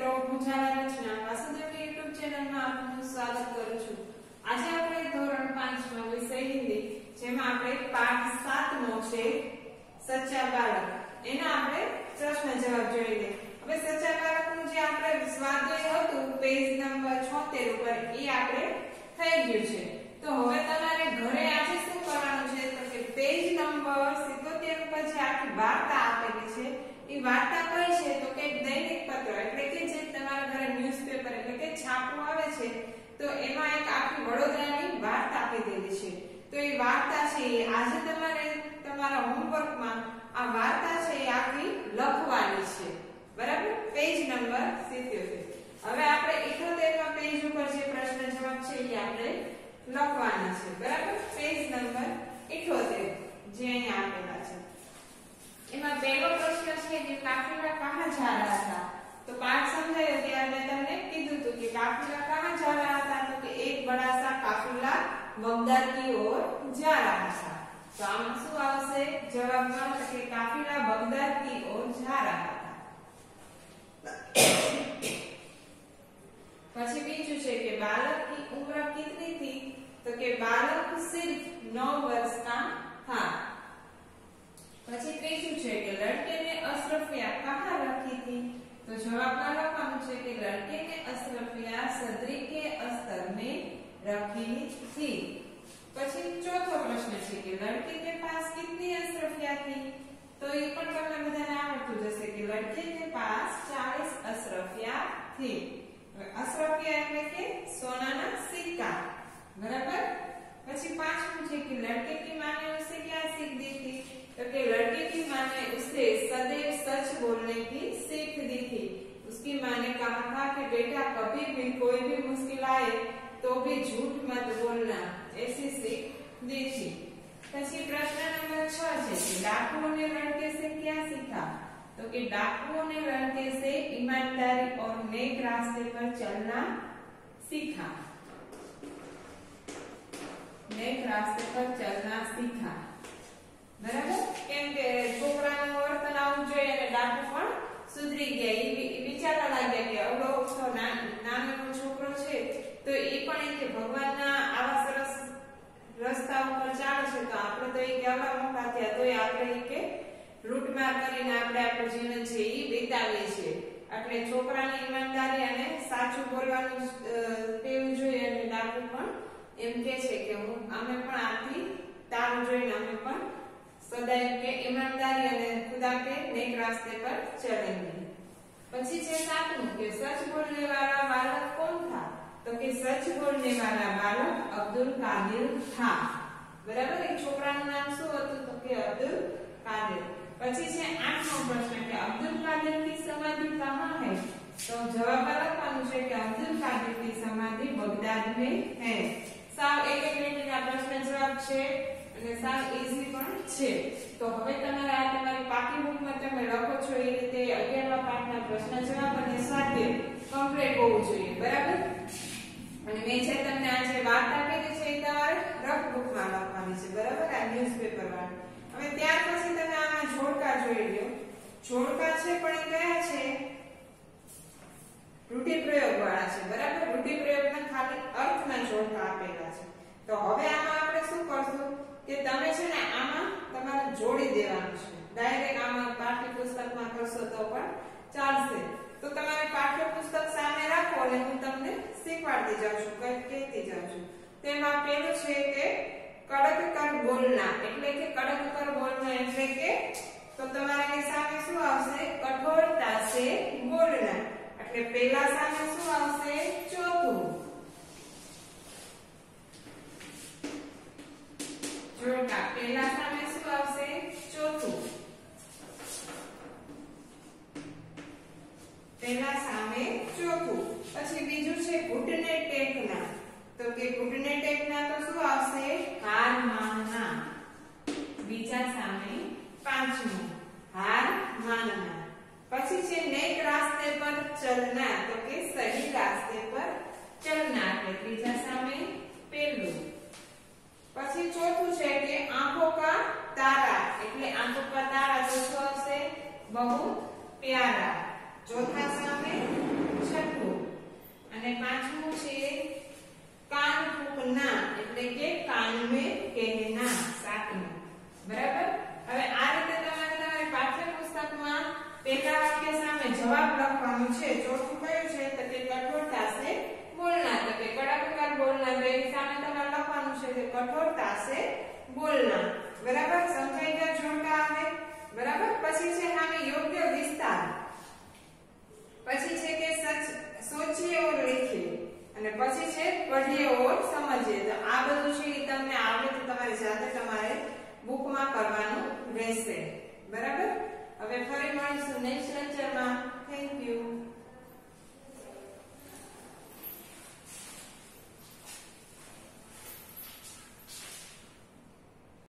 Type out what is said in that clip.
મિત્રો, હું ઝાલા રચના વાસુદેવની યુટ્યુબ ચેનલમાં આપનું સ્વાગત કરું છું। આજે આપણે ધોરણ 5 માં વિષય હિન્દી, જેમાં આપણે પાઠ 7 નો છે સચ્ચા બાળક, એના આપણે પ્રશ્ન જવાબ જોઈ લઈએ। હવે સચ્ચા બાળકનું જે આપણે સ્વાધ્યાય હતું પેજ નંબર 76 ઉપર, એ આપણે થઈ ગયું છે। તો હવે તમારે ઘરે આજે શું કરવાનું છે, તો કે પેજ નંબર 77 ઉપર જે આખી વાર્તા આપેલી છે, એ વાર્તા કઈ છે, તો કે દૈનિક પત્ર એટલે કે જે તમારા ઘરે ન્યૂઝપેપર એટલે કે છાપું આવે છે, તો એમાં એક આખી વડોદરાની વાર્તા આપી દેલી છે। તો એ વાર્તા છે એ આજે તમારે તમારા હોમવર્કમાં આ વાર્તા છે એ આખી લખવાની છે, બરાબર। Page number 77। હવે આપણે 78 માં પેજ ઉપર જે પ્રશ્ન જવાબ છે એ આપણે લખવાના છે, બરાબર। પેજ નંબર 78 જે અહીંયા આપેલા છે, એમાં પહેલો પ્રશ્ન છે કે કાફिला कहां जा रहा था। तो पाठ समझायो ત્યારે મેં તમને કીધું હતું કે काफिला कहां जा रहा था, तो कि एक बड़ा सा काफिला बगदाद की ओर जा रहा था। तो આમાં શું આવશે જવાબમાં, તો કે काफिला बगदाद की ओर जा रहा था। પછી બીજું છે કે बालक की उम्र कितनी थी, तो कि बालक सिर्फ 9 वर्ष का था। પછી ત્રીજું છે કે लड़के ने अशरफिया कहां रखी थी, तो जवाबમાં લખવાનું છે કે लड़के ने अशरफिया सदरी के अस्तर में रखी थी। પછી ચોથો પ્રશ્ન છે કે लड़के के पास कितनी अशरफिया थी, तो ये પણ તમને બધાને આવડતું જશે કે लड़के के पास 40 अशरफिया थी। अशरफिया એટલે કે સોનાના સિક્કા, બરાબર। પછી પાંચમું છે કે लड़के की मां ने उसे क्या सीख दी थी, तो कि लड़के की मां ने उसे सदैव सच बोलने की सीख दी थी। उसकी मां ने कहा था कि बेटा कभी भी कोई भी मुश्किल आए तो भी झूठ मत बोलना, ऐसी सीख दी थी। પછી પ્રશ્ન નંબર 6 છે कि डाकुओं ने लड़के से क्या सीखा, तो कि डाकुओं ने लड़के से ईमानदारी और नेक रास्ते पर चलना सीखा। नेक रास्ते पर चलना सीखा, बराबर। કેમ કે છોકરાનું વર્તન આવું જોઈએ અને ડાકુ પણ સુધરી ગયા, એ વિચારવા લાગ્યા કે અવળો ઓછો નાનો છોકરો છે તો એ પણ કે ભગવાનના આવા સરસ રસ્તા ઉપર ચાલે છે, તો આપણે તો એ કેવડા મોટા થયા તો આપણે કે લૂંટમાર કરીને આપણે આપણું જીવન છે એ વિતાવીએ છીએ। એટલે છોકરાની ઈમાનદારી અને સાચું બોલવાનું ટેવ જોઈએ, અને ડાકુ પણ એમ કે છે કે અમે પણ આથી તારું જોઈને અમે પણ सदैव के ईमानदारी અને खुदा के नेक रास्ते पर चलेंगे। પછી છે સાતમું કે सच बोलने वाला बालक कौन था, तो कि सच बोलने वाला बालक अब्दुल कादिर था, बराबर। एक છોકરાનું નામ શું હતું, તો કે અબ્દુલ કાदिर। પછી છે આઠમો પ્રશ્ન કે अब्दुल कादिर की समाधि कहां है, तो જવાબ લખવાનું છે કે अब्दुल कादिर की समाधि बगदाद में है। સાવ એક મિનિટના પ્રશ્ન જવાબ છે અને સાવ ઈઝી પણ છે। તો હવે તમારે આ તમારી પાકી બુકમાં તમે લખો છો એ રીતે 11મા પાઠના પ્રશ્ન જવાબ અને સ્વાધ્યાય કમ્પ્લીટ હોવું જોઈએ, બરાબર। અને મેં જે તમને આજે વાર્તા કીધી છે એ તમારે રફ બુકમાં લખવાની છે, બરાબર, આ ન્યૂઝપેપર વાળી। હવે ત્યાર પછી તમે આમાં જોડકા જોઈ લો। જોડકા છે પણ એ કયા છે, રૂઢિપ્રયોગ વાળા છે, બરાબર। રૂઢિપ્રયોગના ખાલી અર્થના જોડકા આપેલા છે। તો હવે આમાં આપણે શું કરશું કે તમે છે ને આમાં તમારે જોડી દેવાનું છે, ડાયરેક્ટ આમાં પાઠ્યપુસ્તકમાં કરશો તો પણ ચાલશે। તો તમારે પાઠ્યપુસ્તક સામે રાખો અને હું તમને શીખવાડતી જાઉં છું, કહેતી જાઉં છું। તેમાં પહેલું છે કે કડક કર બોલના, એટલે કે કડક કર બોલના એટલે કે તો તમારી સામે શું આવશે, કઠોરતા સે બોલના, એટલે પહેલા સામે શું આવશે, ચોથું। જોડકા પહેલા સામે શું આવશે, ચોથું। પહેલા સામે ચોથું। પછી બીજું છે ઘૂંટને ટેકના, તો કે ઘૂંટને ટેકના તો શું આવશે, હાર માનના। બીજા સામે પાંચમું, હાર માનના। પછી છે નેક રાસ્તે પર ચલના, તો કે સહી રાસ્તે પર ચલના, એટલે ત્રીજા સામે પહેલું। પછી ચોથું છે કે આંખો કા તારા, એટલે આંખો કા તારા તો શું આવશે, બહુ પ્યારા। ચોથા સામે छठું અને પાંચમું છે કાન ફૂંકના એટલે કે કાન में कहना સાતમું બરાબર હવે આ રીતે તમારે પાઠ્યપુસ્તકમાં પહેલા વાક્ય સામે જવાબ લખવાનો છે ચોથું કયું છે તો કે કઠોરતા से बोलना तो કે કડા પ્રકાર બોલના તો એની સામે તમારે લખવાનું છે કે કઠોરતા से बोलना બરાબર સમજાઈ ગયા જોડકા આવે બરાબર પછી છે સામે યોગ્ય વિસ્તાર પછી છે કે સચ सोचिए और लिखिए અને પછી છે પઢીએ और समझिए તો આ બધું છે એ તમને આવડે તો તમારી જાતે તમારે બુકમાં કરવાનું રહેશે બરાબર હવે ફરી મળીશું નેક્સ્ટ લેક્ચરમાં થેન્ક યુ